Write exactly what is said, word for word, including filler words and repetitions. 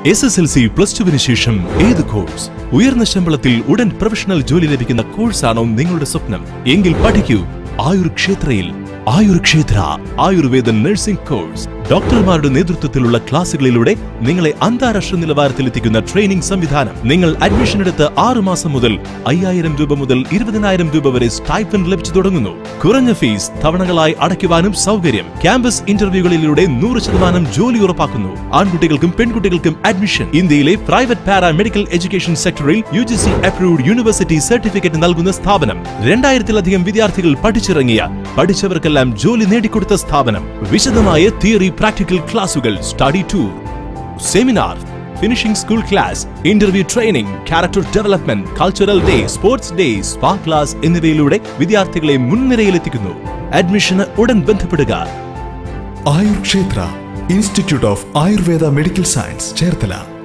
S S L C plus ടുവിന് ശേഷം ഏത് കോഴ്സ്? ഉയർന്ന ശമ്പളത്തിൽ ഉടൻ പ്രൊഫഷണൽ ജോലി ലഭിക്കുന്ന കോഴ്സാണോ നിങ്ങളുടെ സ്വപ്നം? എങ്കിൽ പഠിക്കൂ ആയുർ ക്ഷേത്രയിൽ. ആയുർ ക്ഷേത്ര ആയുർവേദ നഴ്സിംഗ് കോഴ്സ്. ഡോക്ടർമാരുടെ നേതൃത്വത്തിലുള്ള ക്ലാസുകളിലൂടെ നിങ്ങളെ അന്താരാഷ്ട്ര നിലവാരത്തിലെത്തിക്കുന്ന ട്രെയിനിംഗ് സംവിധാനം. നിങ്ങൾ അഡ്മിഷൻ എടുത്ത് ആറു മാസം മുതൽ അയ്യായിരം രൂപ മുതൽ ഇരുപതിനായിരം രൂപ വരെ സ്റ്റൈപ്പൻഡ് ലഭിച്ചു തുടങ്ങുന്നു. കുറഞ്ഞ ഫീസ് തവണകളായി അടയ്ക്കുവാനും സൗകര്യം. ക്യാമ്പസ് ഇന്റർവ്യൂകളിലൂടെ നൂറ് ശതമാനം ജോലി ഉറപ്പാക്കുന്നു. ആൺകുട്ടികൾക്കും പെൺകുട്ടികൾക്കും അഡ്മിഷൻ. ഇന്ത്യയിലെ പ്രൈവറ്റ് പാരാമെഡിക്കൽ എഡ്യൂക്കേഷൻ സെക്ടറിൽ U G C approved university certificate നൽകുന്ന സ്ഥാപനം. രണ്ടായിരത്തിലധികം വിദ്യാർത്ഥികൾ പഠിച്ചിറങ്ങിയ പഠിച്ചവർക്കെല്ലാം ജോലി നേടിക്കൊടുത്ത സ്ഥാപനം. വിശദമായ തിയറി പ്രാക്ടിക്കൽ ക്ലാസുകൾ, study tour, seminar, finishing school class, interview training, character development, cultural day, sports day, spa class എന്നിവയിലൂടെ വിദ്യാർത്ഥികളെ മുൻനിരയിലെത്തിക്കുന്നു. അഡ്മിഷന് ഉടൻ ബന്ധപ്പെടുക. Ayur Kshetra institute of Ayurveda medical science, Cherthala.